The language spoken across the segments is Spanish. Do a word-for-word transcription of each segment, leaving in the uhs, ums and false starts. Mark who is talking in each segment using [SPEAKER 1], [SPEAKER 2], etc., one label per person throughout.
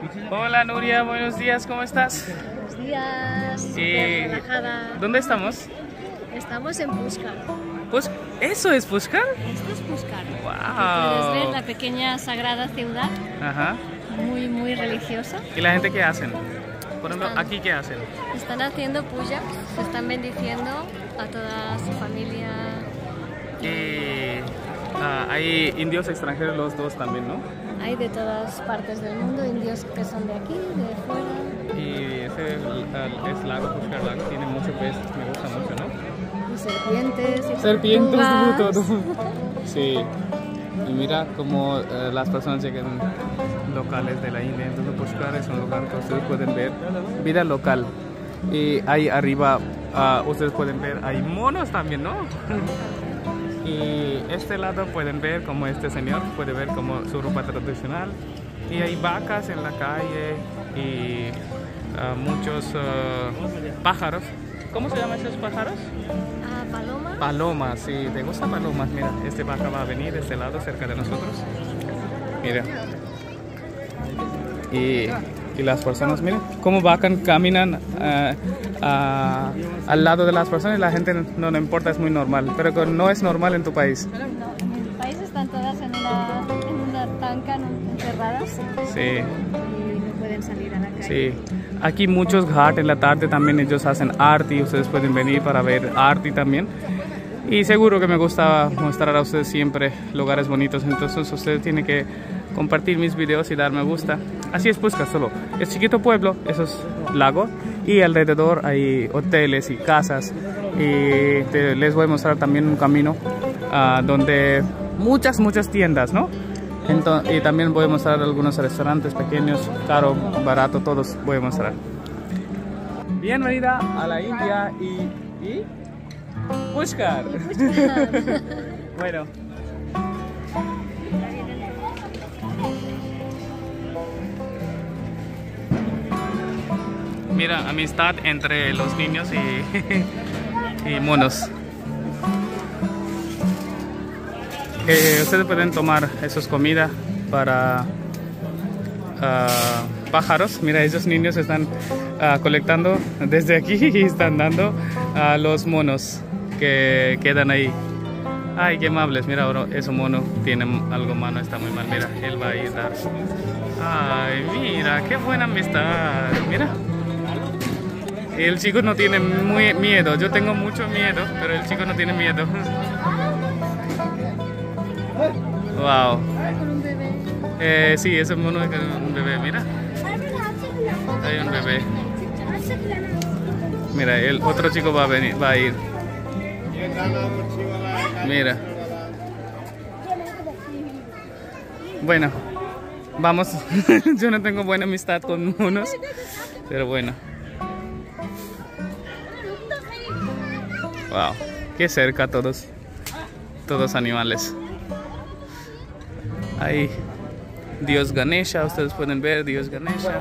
[SPEAKER 1] Hola Nuria, buenos días, ¿cómo estás?
[SPEAKER 2] Buenos días.
[SPEAKER 1] Eh,
[SPEAKER 2] Relajada.
[SPEAKER 1] ¿Dónde estamos?
[SPEAKER 2] Estamos en Pushkar.
[SPEAKER 1] Pues, ¿eso es Pushkar?
[SPEAKER 2] Esto es Pushkar.
[SPEAKER 1] Wow.
[SPEAKER 2] Puedes ver la pequeña sagrada ciudad,
[SPEAKER 1] Ajá.
[SPEAKER 2] muy muy religiosa.
[SPEAKER 1] ¿Y la gente qué hacen? Por ejemplo,
[SPEAKER 2] Están-
[SPEAKER 1] ¿aquí qué hacen?
[SPEAKER 2] Están haciendo pujas, se están bendiciendo a toda su familia.
[SPEAKER 1] Y ah, hay indios extranjeros los dos también, ¿no?
[SPEAKER 2] Hay de todas partes del mundo, indios que son de aquí, de fuera,
[SPEAKER 1] Y ese el- es lago, Pushkar Lago, tiene mucho pez, me gusta mucho, ¿no?
[SPEAKER 2] y serpientes. Y
[SPEAKER 1] Serpientes,
[SPEAKER 2] tortugas.
[SPEAKER 1] todo. Sí. Y mira cómo eh, las personas llegan locales de la India. Entonces Pushkar es un lugar que ustedes pueden ver vida local. Y ahí arriba ah, ustedes pueden ver, hay monos también, ¿no? Y este lado pueden ver como este señor puede ver como su ropa tradicional. Y hay vacas en la calle y ah, muchos ah, pájaros. ¿Cómo se llaman esos pájaros?
[SPEAKER 2] Ah, paloma.
[SPEAKER 1] Palomas, sí, ¿te gusta palomas? Mira, este vaca va a venir de este lado, cerca de nosotros. Mira. Y, y las personas, miren, cómo vacan, caminan uh, uh, al lado de las personas y la gente no le importa, es muy normal. Pero no es normal en tu país.
[SPEAKER 2] No, en mi país están todas en una, en una tanca encerradas
[SPEAKER 1] Sí,
[SPEAKER 2] y no pueden salir a la calle.
[SPEAKER 1] sí. Aquí muchos ghat en la tarde también ellos hacen arti, ustedes pueden venir para ver arti también. Y seguro que me gusta mostrar a ustedes siempre lugares bonitos, entonces ustedes tienen que compartir mis videos y dar me gusta. Así es Pushkar, solo es chiquito pueblo, eso es lago y alrededor hay hoteles y casas y te- les voy a mostrar también un camino uh, donde muchas muchas tiendas, ¿no? Entonces, y también voy a mostrar algunos restaurantes pequeños, caro, barato, todos voy a mostrar. Bienvenida a la India y, y Pushkar. Bueno. Mira, amistad entre los niños y, y monos. Eh, ustedes pueden tomar esas comidas para ah, pájaros. Mira, esos niños están ah, colectando desde aquí y están dando a los monos que quedan ahí. Ay, qué amables. Mira, ahora ese mono tiene algo mano, está muy mal. Mira, él va a ir a dar. Ay, mira, qué buena amistad. Mira. El chico no tiene muy miedo. Yo tengo mucho miedo, pero el chico no tiene miedo. Wow.
[SPEAKER 2] Con un bebé.
[SPEAKER 1] Eh, sí, ese mono es un bebé, mira. Hay un bebé. Mira, el otro chico va a venir, va a ir. Mira. Bueno, vamos. Yo no tengo buena amistad con monos, pero bueno. Wow, qué cerca todos, todos animales. Ahí, Dios Ganesha, ustedes pueden ver Dios Ganesha.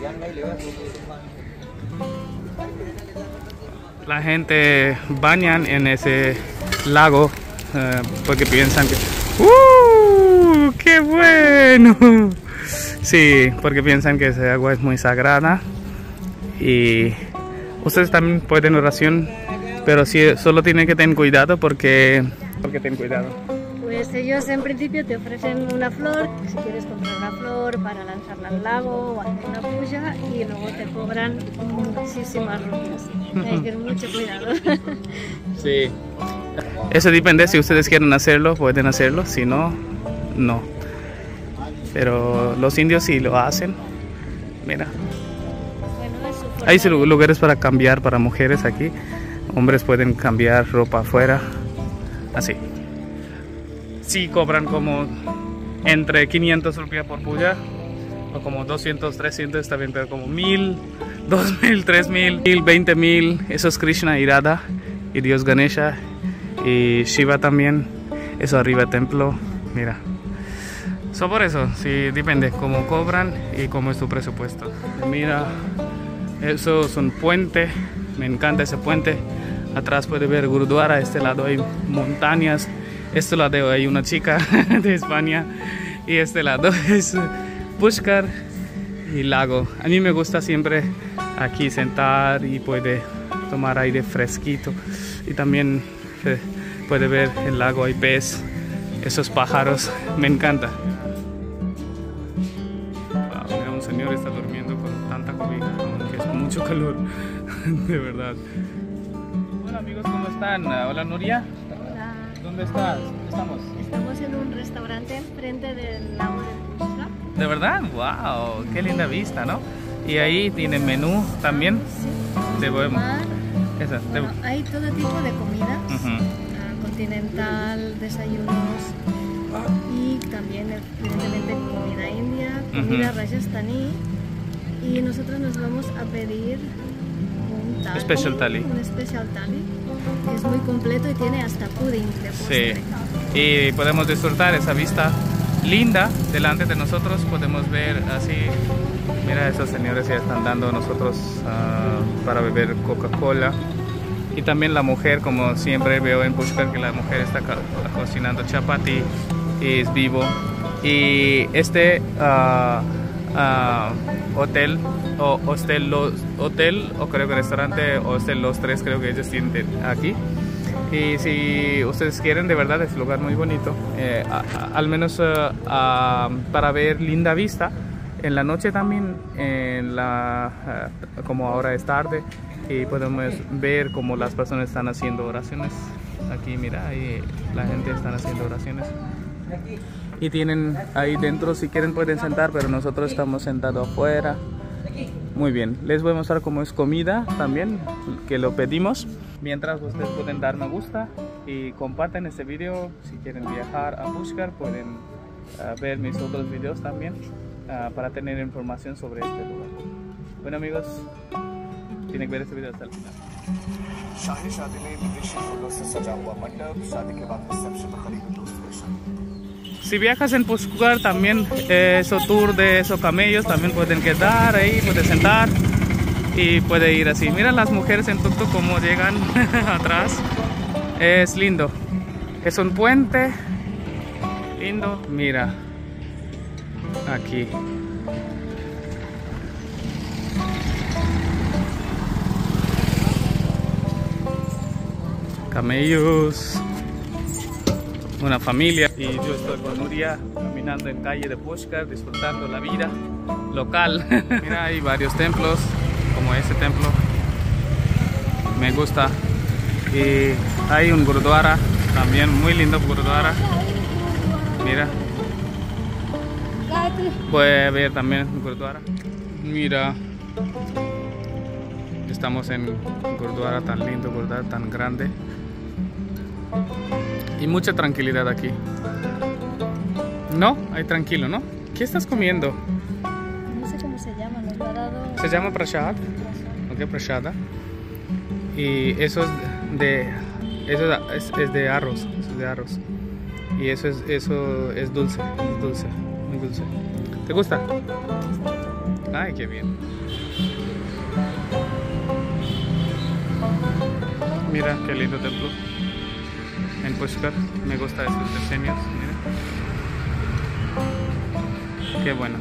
[SPEAKER 1] La gente bañan en ese lago eh, porque piensan que ¡uh! ¡Qué bueno! Sí, porque piensan que esa agua es muy sagrada. Y ustedes también pueden oración, pero sí, solo tienen que tener cuidado porque, porque ten cuidado.
[SPEAKER 2] Pues ellos en principio te ofrecen una flor, si quieres comprar una flor para lanzarla al lago o hacer una puya, y luego te cobran muchísimas rupias. Hay que tener mucho cuidado.
[SPEAKER 1] Sí. Eso depende, si ustedes quieren hacerlo, pueden hacerlo, si no, no. Pero los indios sí lo hacen. Mira.
[SPEAKER 2] Bueno, es su forma
[SPEAKER 1] Hay
[SPEAKER 2] de-
[SPEAKER 1] lugares para cambiar para mujeres aquí. Hombres pueden cambiar ropa afuera. Así. Sí cobran como entre quinientos rupias por puya. O como doscientos, trescientos está bien, pero como mil, dos mil, tres mil, veinte mil. Eso es Krishna y Radha y Dios Ganesha y Shiva también. Eso arriba templo. Mira. So por eso, sí, depende cómo cobran y cómo es tu presupuesto. Mira, eso es un puente, me encanta ese puente. Atrás puede ver Gurudwara, a este lado hay montañas, este lado hay una chica de España y este lado es Pushkar y lago. A mí me gusta siempre aquí sentar y puede tomar aire fresquito. Y también eh, puede ver el lago, hay pez, esos pájaros, me encanta. Wow, mira, un señor está durmiendo con tanta cobija, que es mucho calor, de verdad. Hola amigos, ¿cómo están? Hola Nuria.
[SPEAKER 2] Hola.
[SPEAKER 1] ¿Dónde estás? ¿Dónde estamos?
[SPEAKER 2] Estamos en un restaurante enfrente del lago de Pushka.
[SPEAKER 1] ¿De verdad? ¡Wow! ¡Qué linda vista!, ¿no? Y ahí tienen menú también.
[SPEAKER 2] Sí.
[SPEAKER 1] De buen...
[SPEAKER 2] Mar.
[SPEAKER 1] Esa, de...
[SPEAKER 2] Bueno, hay todo tipo de comidas,
[SPEAKER 1] Uh-huh.
[SPEAKER 2] uh, continental, desayunos y también evidentemente comida india, comida
[SPEAKER 1] Uh-huh.
[SPEAKER 2] rajasthaní, y nosotros nos vamos a pedir un thali,
[SPEAKER 1] Special thali.
[SPEAKER 2] un special thali, que es muy completo y tiene hasta pudding de postre.
[SPEAKER 1] Sí. Y podemos disfrutar esa vista linda delante de nosotros. Podemos ver así, mira, esos señores ya están dando a nosotros uh, para beber Coca-Cola. Y también la mujer, como siempre veo en Pushkar, que la mujer está co cocinando chapati y es vivo. Y este uh, uh, hotel o hostel, los, hotel o creo que restaurante, hostel Los Tres, creo que ellos tienen aquí. Y si ustedes quieren, de verdad es un lugar muy bonito, eh, a, a, al menos uh, uh, para ver linda vista. En la noche también, en la, uh, como ahora es tarde, y podemos ver cómo las personas están haciendo oraciones. Aquí mira, ahí la gente está haciendo oraciones. Y tienen ahí dentro, si quieren pueden sentar, pero nosotros estamos sentados afuera. Muy bien, les voy a mostrar cómo es comida también, que lo pedimos. Mientras ustedes pueden dar me gusta y comparten este video. Si quieren viajar a Pushkar pueden uh, ver mis otros videos también uh, para tener información sobre este lugar. Bueno amigos, tienen que ver este video hasta el final. Si viajas en Pushkar también, eh, eso tour de esos camellos también pueden quedar ahí, pueden sentar y puede ir así. Mira las mujeres en tuk-tuk como llegan atrás. Es lindo. Es un puente lindo. Mira aquí. Camellos. Una familia. Y yo estoy con Nuria caminando en calle de Pushkar, disfrutando la vida local. Mira, hay varios templos, como ese templo, me gusta. Y hay un gurdwara, también muy lindo gurdwara. Mira, puede ver también un gurdwara. Mira, estamos en un gurdwara tan lindo, gurdwara tan grande. Y mucha tranquilidad aquí. No, hay tranquilo, ¿no? ¿Qué estás comiendo?
[SPEAKER 2] No sé cómo se llama, nos lo ha dado...
[SPEAKER 1] Se llama prashad. Ok, prashada. Y eso es de, eso es, es de arroz, eso es de arroz. Y eso es, eso es dulce, es dulce, muy dulce. ¿Te gusta? Ay, qué bien. Mira qué lindo templo en Pushkar. Me gusta esos diseños, mira. Qué bueno.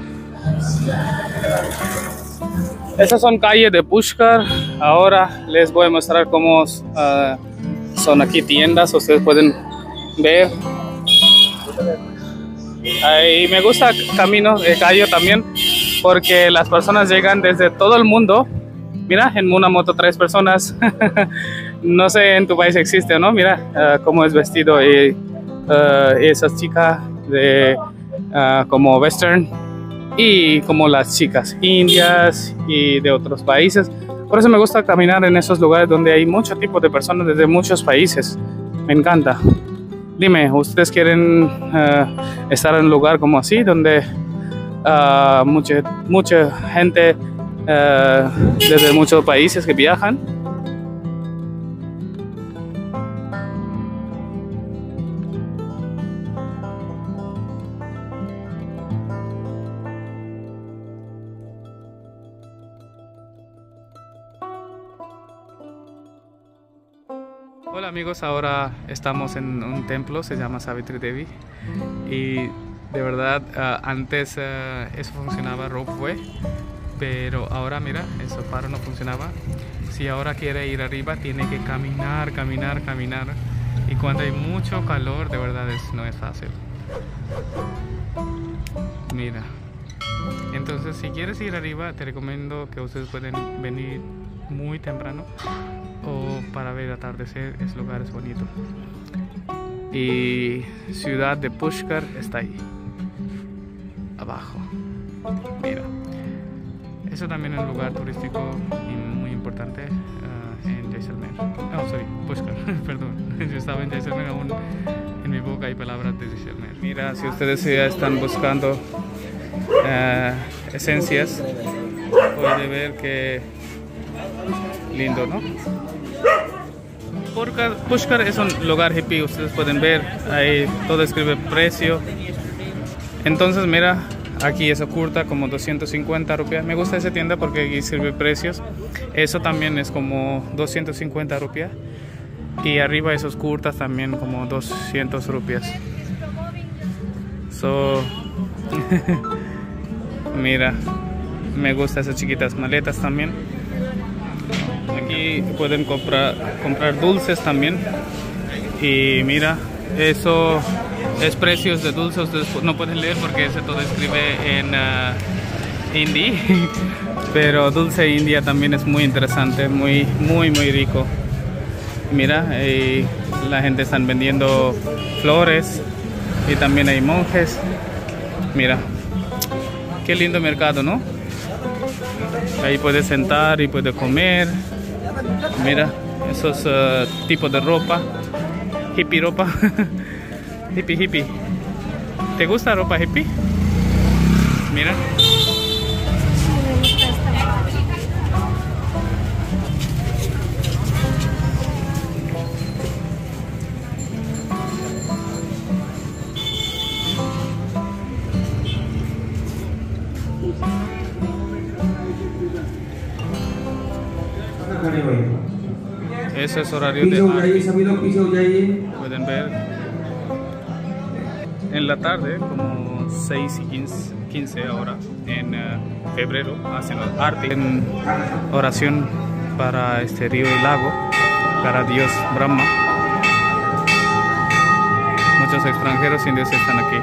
[SPEAKER 1] Esas son calles de Pushkar. Ahora les voy a mostrar cómo uh, son aquí tiendas. Ustedes pueden ver. Y me gusta el camino de calle también, porque las personas llegan desde todo el mundo. Mira, en una moto tres personas. No sé en tu país existe o no. Mira uh, cómo es vestido y uh, esas chicas de uh, como western y como las chicas indias y de otros países. Por eso me gusta caminar en esos lugares donde hay mucho tipo de personas desde muchos países. Me encanta. Dime, ¿ustedes quieren uh, estar en un lugar como así donde uh, mucha, mucha gente uh, desde muchos países que viajan? Hola amigos, ahora estamos en un templo, se llama Savitri Devi, y De verdad, uh, antes uh, eso funcionaba ropeway, pero ahora mira, eso paro no funcionaba. Si ahora quiere ir arriba, tiene que caminar, caminar, caminar. Y cuando hay mucho calor, de verdad es, no es fácil. Mira. Entonces, si quieres ir arriba, te recomiendo que ustedes pueden venir muy temprano o para ver atardecer. Es lugar es bonito. Y ciudad de Pushkar está ahí abajo. Mira, eso también es un lugar turístico y muy importante uh, en Jaisalmer. Oh, sorry, Pushkar, perdón. Yo estaba en Jaisalmer, aún en mi boca hay palabras de Jaisalmer. Mira, si ustedes ya están buscando uh, esencias, pueden ver que lindo, ¿no? Pushkar es un lugar hippie, ustedes pueden ver, ahí todo escribe precio. Entonces mira, aquí eso curta como doscientos cincuenta rupias. Me gusta esa tienda porque aquí sirve precios. Eso también es como doscientos cincuenta rupias. Y arriba esos curtas también como doscientos rupias. So, mira, me gustan esas chiquitas maletas también. Aquí pueden comprar, comprar dulces también. Y mira, eso es precios de dulces. Ustedes no pueden leer porque eso todo escribe en uh, hindi. Pero dulce india también es muy interesante, muy, muy, muy rico. Mira, y la gente están vendiendo flores y también hay monjes. Mira, qué lindo mercado, ¿no? Ahí puedes sentar y puedes comer. Mira, esos uh, tipos de ropa, hippie ropa, hippie hippie. ¿Te gusta ropa hippie? Mira. Eso es horario de Arti. Pueden ver en la tarde, como seis y quince ahora, en uh, febrero, hacen Arti en oración para este río y lago, para Dios Brahma. Muchos extranjeros indios están aquí.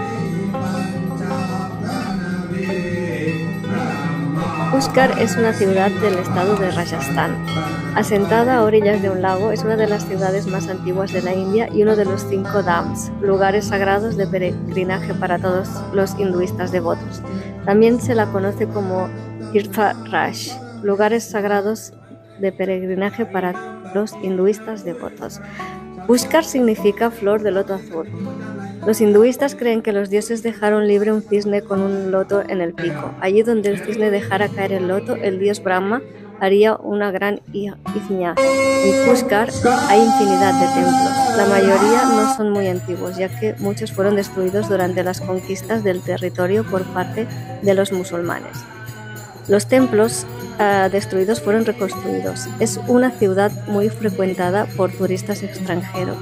[SPEAKER 2] Pushkar es una ciudad del estado de Rajasthan. Asentada a orillas de un lago, es una de las ciudades más antiguas de la India y uno de los cinco dhams, lugares sagrados de peregrinaje para todos los hinduistas devotos. También se la conoce como Tirtha Raj, lugares sagrados de peregrinaje para los hinduistas devotos. Pushkar significa flor de loto azul. Los hinduistas creen que los dioses dejaron libre un cisne con un loto en el pico. Allí donde el cisne dejara caer el loto, el dios Brahma haría una gran yajna. En Pushkar hay infinidad de templos. La mayoría no son muy antiguos, ya que muchos fueron destruidos durante las conquistas del territorio por parte de los musulmanes. Los templos uh, destruidos fueron reconstruidos. Es una ciudad muy frecuentada por turistas extranjeros.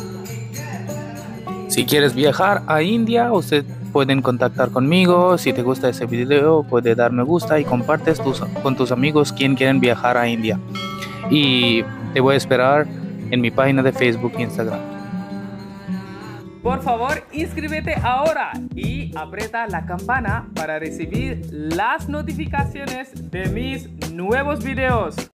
[SPEAKER 3] Si quieres viajar a India, ustedes pueden contactar conmigo. Si te gusta ese video, puedes dar me gusta y compartes tus, con tus amigos quien quieren viajar a India. Y te voy a esperar en mi página de Facebook e Instagram.
[SPEAKER 1] Por favor, inscríbete ahora y aprieta la campana para recibir las notificaciones de mis nuevos videos.